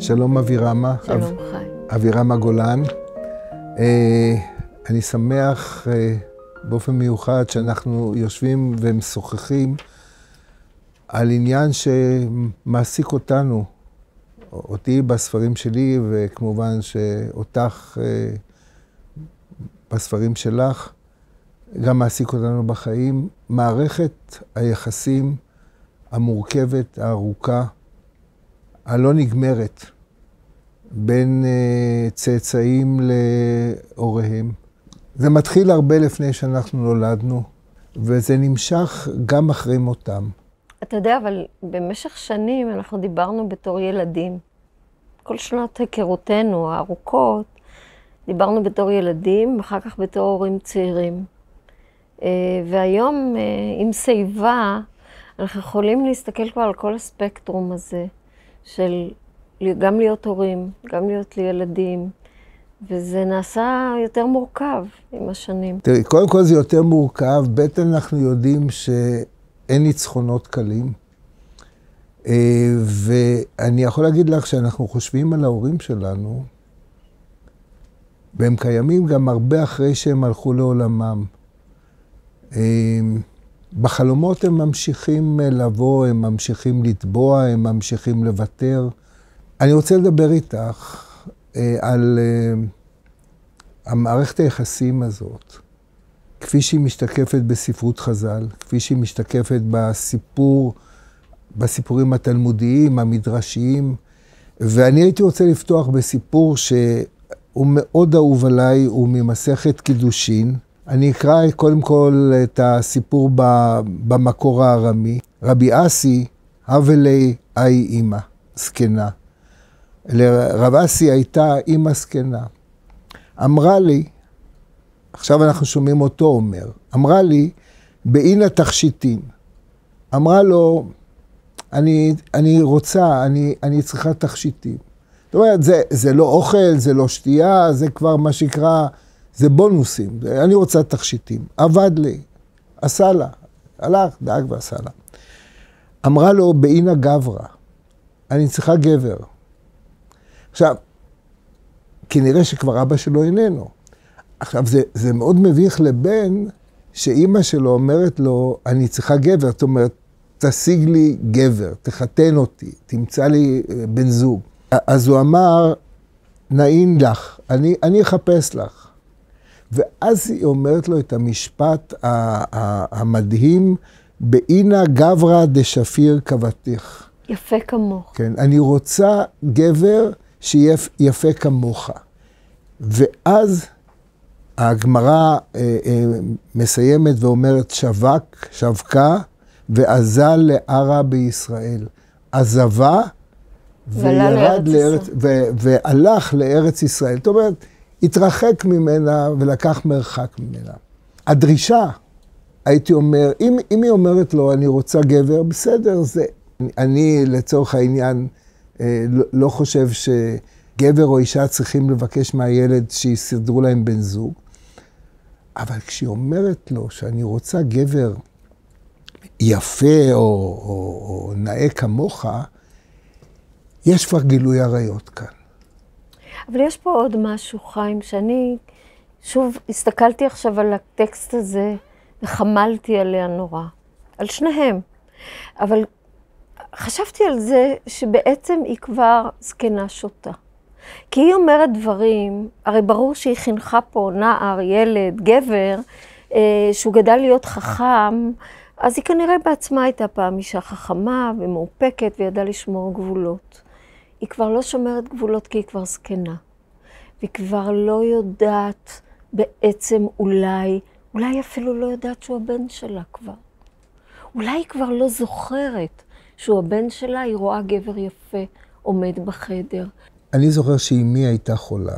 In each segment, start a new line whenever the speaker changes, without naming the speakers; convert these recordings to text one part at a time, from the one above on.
שלום אבירמה.
שלום חי.
אבירמה גולן. אני שמח באופן מיוחד שאנחנו יושבים ומשוחחים על עניין שמעסיק אותנו, אותי בספרים שלי, וכמובן שאותך בספרים שלך, גם מעסיק אותנו בחיים, מערכת היחסים המורכבת, הארוכה, הלא נגמרת, בין צאצאים להוריהם. זה מתחיל הרבה לפני שאנחנו נולדנו, וזה נמשך גם אחרי מותם.
אתה יודע, אבל במשך שנים אנחנו דיברנו בתור ילדים. כל שנות היכרותנו הארוכות, דיברנו בתור ילדים, אחר כך בתור הורים צעירים. והיום, עם שיבה, אנחנו יכולים להסתכל כבר על כל הספקטרום הזה, של גם להיות הורים, גם להיות ילדים, וזה נעשה יותר מורכב עם השנים.
תראי, קודם כל זה יותר מורכב, בטח אנחנו יודעים שאין ניצחונות קלים, ואני יכול להגיד לך שאנחנו חושבים על ההורים שלנו, והם קיימים גם הרבה אחרי שהם הלכו לעולמם. בחלומות הם ממשיכים לבוא, הם ממשיכים לטבוע, הם ממשיכים לוותר. אני רוצה לדבר איתך על המערכת היחסים הזאת, כפי שהיא משתקפת בספרות חז"ל, כפי שהיא משתקפת בסיפורים התלמודיים, המדרשיים. ואני הייתי רוצה לפתוח בסיפור שהוא מאוד אהוב עליי, הוא ממסכת קידושין. אני אקרא קודם כל את הסיפור במקור הארמי. רבי אסי, הווה לי אי אמא, זקנה. לרב אסי הייתה אמא זקנה. אמרה לי, עכשיו אנחנו שומעים אותו אומר, אמרה לי, באינה תכשיטין. אמרה לו, אני רוצה, אני צריכה תכשיטים. זאת אומרת, זה לא אוכל, זה לא שתייה, זה כבר מה שקרה, זה בונוסים. אני רוצה תכשיטים. עבד לי, עשה לה, הלך, דאג ועשה לה. אמרה לו, באינה גברא, אני צריכה גבר. עכשיו, כנראה שכבר אבא שלו איננו. עכשיו, זה מאוד מביך לבן שאימא שלו אומרת לו, אני צריכה גבר. זאת אומרת, תשיג לי גבר, תחתן אותי, תמצא לי בן זוג. אז הוא אמר, נעין לך, אני אחפש לך. ואז היא אומרת לו את המשפט המדהים, באינה גברא דשפיר כבתך.
יפה כמוך.
כן, אני רוצה גבר שיהיה יפה כמוך. ואז הגמרא מסיימת ואומרת שווקה ועזה לערה בישראל. עזבה והלך לארץ ישראל. זאת אומרת, התרחק ממנה ולקח מרחק ממנה. הדרישה, הייתי אומר, אם היא אומרת לו, אני רוצה גבר, בסדר, זה. אני לצורך העניין לא חושב שגבר או אישה צריכים לבקש מהילד שיסדרו להם בן זוג, אבל כשהיא אומרת לו שאני רוצה גבר יפה או נאה כמוך, יש כבר גילוי עריות כאן.
אבל יש פה עוד משהו, חיים, שאני שוב הסתכלתי עכשיו על הטקסט הזה וחמלתי עליה נורא, על שניהם. אבל חשבתי על זה שבעצם היא כבר זקנה שוטה. כי היא אומרת דברים, הרי ברור שהיא חינכה פה נער, ילד, גבר, שהוא גדל להיות חכם, אז היא כנראה בעצמה הייתה פעם אישה חכמה ומאופקת וידעה לשמור גבולות. היא כבר לא שומרת גבולות כי היא כבר זקנה. והיא כבר לא יודעת בעצם אולי אפילו לא יודעת שהוא הבן שלה כבר. אולי היא כבר לא זוכרת שהוא הבן שלה, היא רואה גבר יפה עומד בחדר.
אני זוכר שאמי הייתה חולה,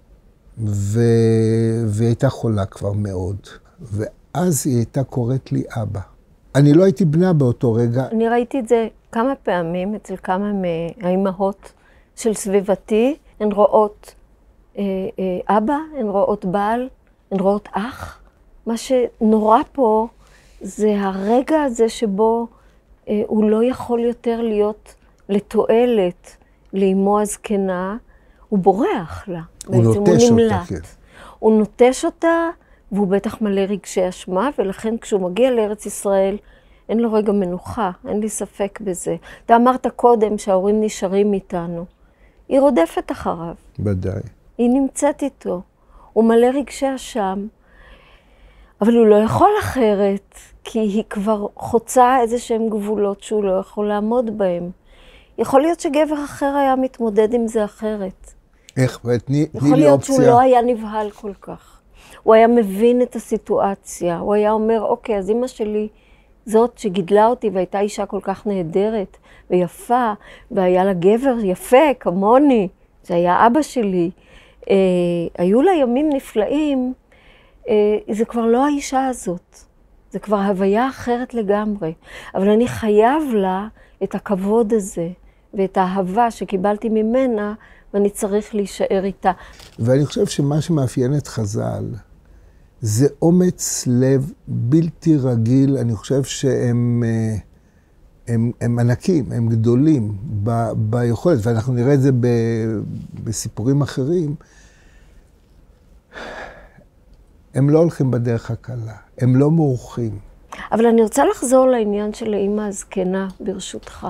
והיא הייתה חולה כבר מאוד, ואז היא הייתה קוראת לי אבא. אני לא הייתי בנה באותו רגע.
אני ראיתי את זה כמה פעמים אצל כמה מהאימהות של סביבתי. הן רואות אבא, הן רואות בעל, הן רואות אח. מה שנורא פה זה הרגע הזה שבו הוא לא יכול יותר להיות לתועלת לאמו הזקנה, הוא בורח לה.
הוא נוטש אותה, כן.
הוא נוטש אותה, והוא בטח מלא רגשי אשמה, ולכן כשהוא מגיע לארץ ישראל, אין לו רגע מנוחה, אין לי ספק בזה. אתה אמרת קודם שההורים נשארים איתנו. היא רודפת אחריו.
ודאי.
היא נמצאת איתו. הוא מלא רגשי אשם, אבל הוא לא יכול אחרת, כי היא כבר חוצה איזה שהם גבולות שהוא לא יכול לעמוד בהם. יכול להיות שגבר אחר היה מתמודד עם זה אחרת.
איך? תני לי אופציה.
יכול להיות שהוא לא היה נבהל כל כך. הוא היה מבין את הסיטואציה. הוא היה אומר, אוקיי, אז אמא שלי זאת שגידלה אותי והייתה אישה כל כך נהדרת ויפה, והיה לה גבר יפה כמוני, זה היה אבא שלי. היו לה ימים נפלאים, זה כבר לא האישה הזאת. זה כבר הוויה אחרת לגמרי. אבל אני חייב לה את הכבוד הזה ואת האהבה שקיבלתי ממנה, ואני צריך להישאר איתה.
ואני חושב שמה שמאפיין את חז"ל, זה אומץ לב בלתי רגיל. אני חושב שהם הם ענקים, הם גדולים ביכולת, ואנחנו נראה את זה בסיפורים אחרים. הם לא הולכים בדרך הקלה, הם לא מורחים.
אבל אני רוצה לחזור לעניין של האמא הזקנה, ברשותך.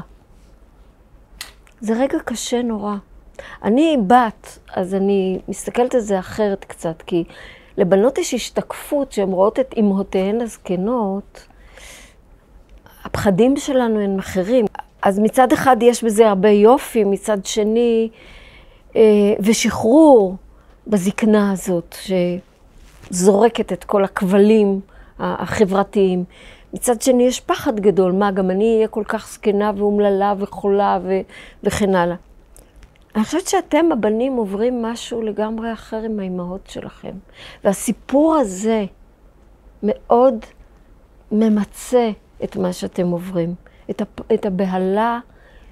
זה רגע קשה נורא. אני בת, אז אני מסתכלת על זה אחרת קצת, כי לבנות יש השתקפות שהן רואות את אמהותיהן הזקנות, הפחדים שלנו הם אחרים. אז מצד אחד יש בזה הרבה יופי, מצד שני, ושחרור בזקנה הזאת, שזורקת את כל הכבלים החברתיים. מצד שני יש פחד גדול, מה, גם אני אהיה כל כך זקנה ואומללה וחולה וכן הלאה. אני חושבת שאתם, הבנים, עוברים משהו לגמרי אחר עם האימהות שלכם. והסיפור הזה מאוד ממצה את מה שאתם עוברים. את הבהלה,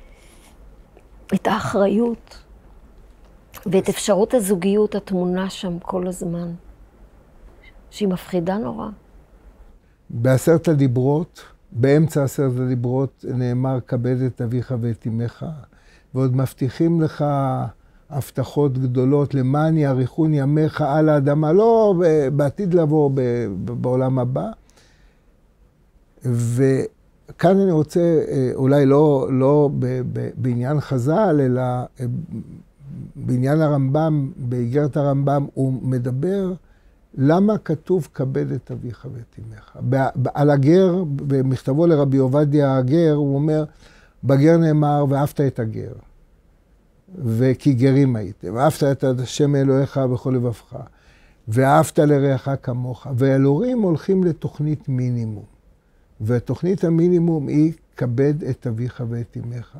את האחריות, ואת אפשרות הזוגיות התמונה שם כל הזמן, שהיא מפחידה נורא.
בעשרת הדיברות, באמצע עשרת הדיברות, נאמר, כבד את אביך ואת אמך, ועוד מבטיחים לך הבטחות גדולות, למען יאריכון ימיך על האדמה, לא בעתיד לבוא בעולם הבא. וכאן אני רוצה, אולי לא בעניין חז"ל, אלא בעניין הרמב"ם, באיגרת הרמב"ם, הוא מדבר למה כתוב כבד את אביך ואת אמך. על הגר, במכתבו לרבי עובדיה הגר, הוא אומר, בגר נאמר, ואהבת את הגר, וכי גרים הייתם, ואהבת את השם אלוהיך בכל לבבך, ואהבת לרעך כמוך, וההורים הולכים לתוכנית מינימום, ותוכנית המינימום היא כבד את אביך ואת אמך.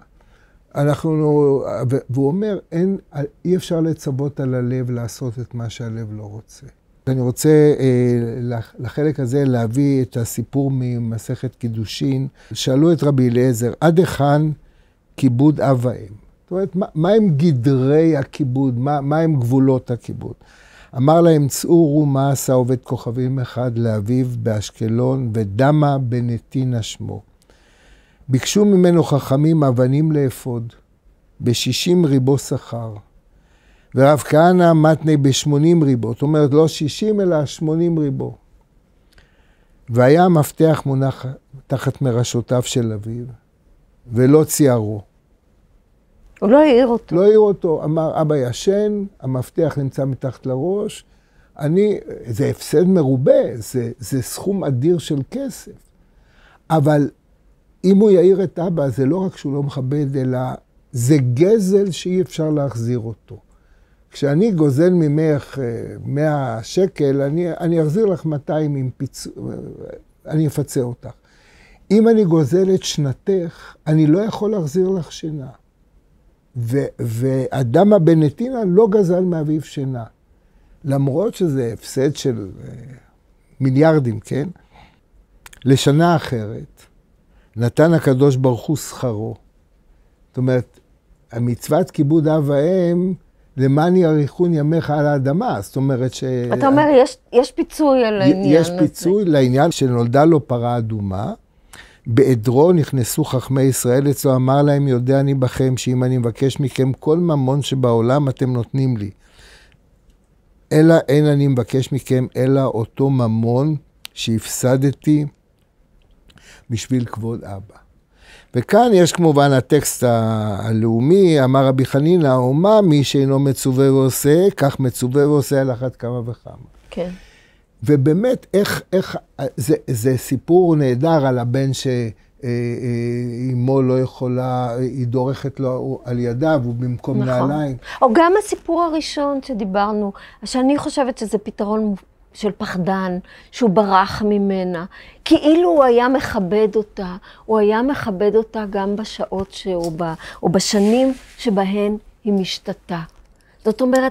והוא אומר, אי אפשר לצוות על הלב לעשות את מה שהלב לא רוצה. אני רוצה לחלק הזה להביא את הסיפור ממסכת קידושין. שאלו את רבי אליעזר, עד היכן כיבוד אב ואם? זאת אומרת, מה הם גדרי הכיבוד? מה הם גבולות הכיבוד? אמר להם, צאו מה עשה עובד כוכבים אחד לאביו באשקלון, ודמה בנתינה שמו. ביקשו ממנו חכמים אבנים לאפוד, ב60 ריבו שכר. ורב כהנא מתני ב80 ריבו, זאת אומרת לא 60 אלא 80 ריבו. והיה המפתח מונח תחת מרשותיו של אביו, ולא ציירו.
הוא לא העיר אותו.
לא העיר אותו, אמר אבא ישן, המפתח נמצא מתחת לראש, זה הפסד מרובה, זה סכום אדיר של כסף. אבל אם הוא יעיר את אבא, זה לא רק שהוא לא מכבד, אלא זה גזל שאי אפשר להחזיר אותו. כשאני גוזל ממך 100 שקל, אני אחזיר לך 200 עם פיצוי, אני אפצה אותך. אם אני גוזל את שנתך, אני לא יכול להחזיר לך שינה. ואדם בנתינה לא גזל מאביו שינה. למרות שזה הפסד של מיליארדים, כן? לשנה אחרת, נתן הקדוש ברוך הוא שכרו. זאת אומרת, המצוות כיבוד אב ואם, למען יאריכון ימיך על האדמה. זאת אומרת
אתה אומר, יש פיצוי על העניין הזה.
יש פיצוי לעניין שנולדה לו פרה אדומה, בעדרו נכנסו חכמי ישראל אצלו, אמר להם, יודע אני בכם, שאם אני מבקש מכם כל ממון שבעולם אתם נותנים לי. אלא אין אני מבקש מכם, אלא אותו ממון שהפסדתי בשביל כבוד אבא. וכאן יש כמובן הטקסט הלאומי, אמר רבי חנינא, ומה מי שאינו מצווה ועושה, כך מצווה ועושה על אחת כמה וכמה.
כן.
ובאמת, זה סיפור נהדר על הבן שאימו לא יכולה, היא דורכת לו על ידיו, ובמקום נעליים.
או גם הסיפור הראשון שדיברנו, שאני חושבת שזה פתרון של פחדן, שהוא ברח ממנה. כאילו הוא היה מכבד אותה, הוא היה מכבד אותה גם בשעות או בשנים שבהן היא משתתה. זאת אומרת,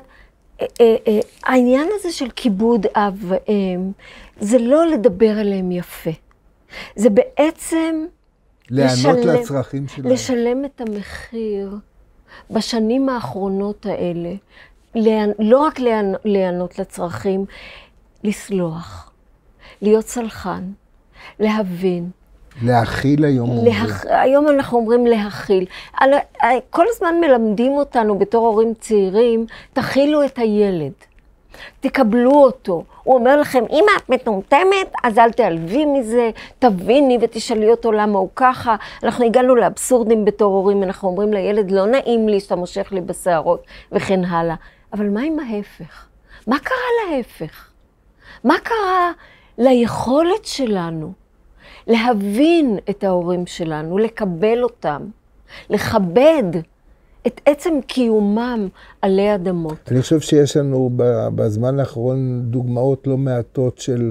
העניין הזה של כיבוד אב ואם, זה לא לדבר אליהם יפה. זה בעצם
לענות לצרכים שלהם.
לשלם את המחיר בשנים האחרונות האלה, לא רק לענות לצרכים, לסלוח, להיות סלחן, להבין.
להכיל היום.
היום אנחנו אומרים להכיל. כל הזמן מלמדים אותנו בתור הורים צעירים, תכילו את הילד, תקבלו אותו. הוא אומר לכם, אם את מטומטמת, אז אל תעלבי מזה, תביני ותשאלי אותו למה הוא ככה. אנחנו הגענו לאבסורדים בתור הורים, אנחנו אומרים לילד, לא נעים לי שאתה מושך לי בשערות, וכן הלאה. אבל מה עם ההפך? מה קרה להפך? מה קרה ליכולת שלנו להבין את ההורים שלנו, לקבל אותם, לכבד את עצם קיומם עלי אדמות?
אני חושב שיש לנו בזמן האחרון דוגמאות לא מעטות של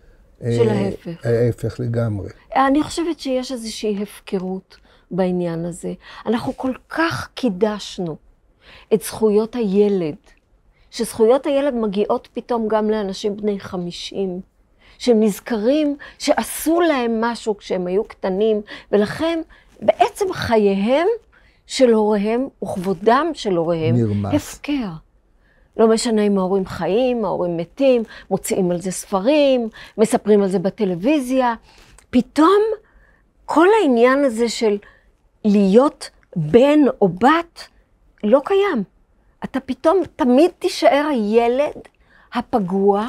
ההפך.
ההפך לגמרי.
אני חושבת שיש איזושהי הפקרות בעניין הזה. אנחנו כל כך קידשנו את זכויות הילד, שזכויות הילד מגיעות פתאום גם לאנשים בני 50, שהם נזכרים שעשו להם משהו כשהם היו קטנים, ולכן בעצם חייהם של הוריהם וכבודם של הוריהם
נרמס.
הפקר. לא משנה אם ההורים חיים, ההורים מתים, מוציאים על זה ספרים, מספרים על זה בטלוויזיה. פתאום כל העניין הזה של להיות בן או בת לא קיים. אתה פתאום תמיד תישאר הילד הפגוע.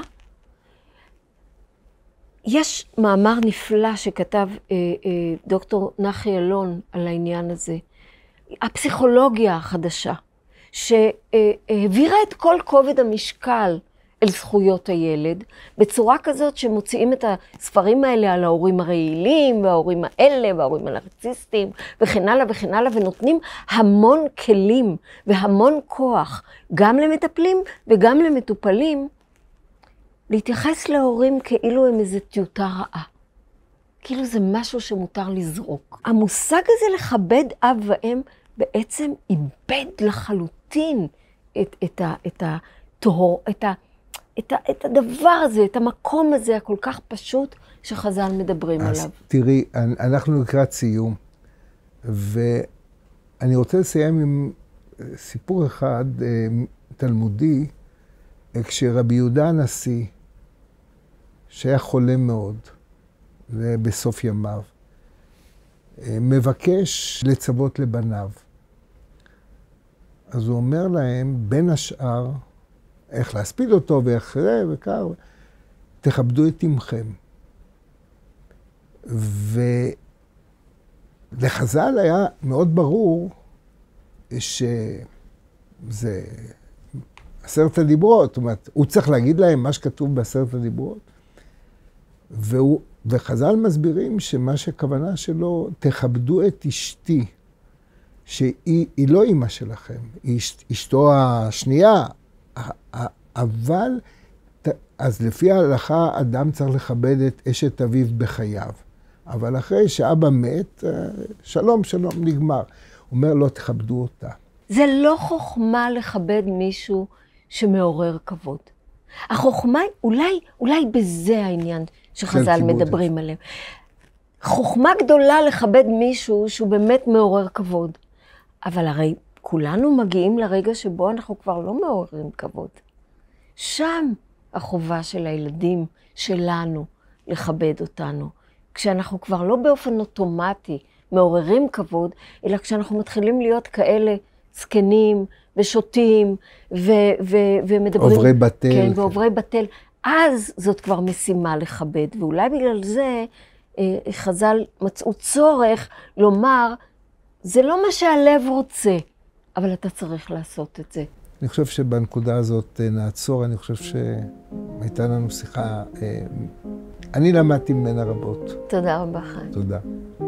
יש מאמר נפלא שכתב דוקטור נחי אלון על העניין הזה. הפסיכולוגיה החדשה, שהעבירה את כל כובד המשקל אל זכויות הילד, בצורה כזאת שמוציאים את הספרים האלה על ההורים הרעילים, וההורים האלה, וההורים הנרציסטים, וכן הלאה וכן הלאה, ונותנים המון כלים והמון כוח, גם למטפלים וגם למטופלים, להתייחס להורים כאילו הם איזו טיוטה רעה. כאילו זה משהו שמותר לזרוק. המושג הזה לכבד אב ואם בעצם איבד לחלוטין את הדבר הזה, את המקום הזה הכל כך פשוט שחז"ל מדברים עליו.
אז תראי, אנחנו לקראת סיום, ואני רוצה לסיים עם סיפור אחד תלמודי, כשרבי יהודה הנשיא, שהיה חולה מאוד, בסוף ימיו, מבקש לצוות לבניו. אז הוא אומר להם, בין השאר, איך להספיד אותו ואיך וכך, תכבדו את אמכם. ולחז"ל היה מאוד ברור שזה 10 הדיברות, זאת אומרת, הוא צריך להגיד להם מה שכתוב ב10 הדיברות, וחז"ל מסבירים שמה שהכוונה שלו, תכבדו את אשתי, שהיא לא אמא שלכם, היא אשתו השנייה, אבל אז לפי ההלכה אדם צריך לכבד את אשת אביו בחייו, אבל אחרי שאבא מת, שלום, שלום, נגמר. הוא אומר, לא תכבדו אותה.
זה לא חוכמה לכבד מישהו שמעורר כבוד. החוכמה, אולי בזה העניין שחז"ל מדברים עליהם. חוכמה גדולה לכבד מישהו שהוא באמת מעורר כבוד. אבל הרי כולנו מגיעים לרגע שבו אנחנו כבר לא מעוררים כבוד. שם החובה של הילדים שלנו לכבד אותנו. כשאנחנו כבר לא באופן אוטומטי מעוררים כבוד, אלא כשאנחנו מתחילים להיות כאלה זקנים ושותים ומדברים.
עוברי בטל.
כן, ועוברי בטל. אז זאת כבר משימה לכבד, ואולי בגלל זה חז"ל מצאו צורך לומר, זה לא מה שהלב רוצה, אבל אתה צריך לעשות את זה.
אני חושב שבנקודה הזאת נעצור, אני חושב שהייתה לנו שיחה, אני למדתי ממנה רבות.
תודה רבה, חיים.
תודה.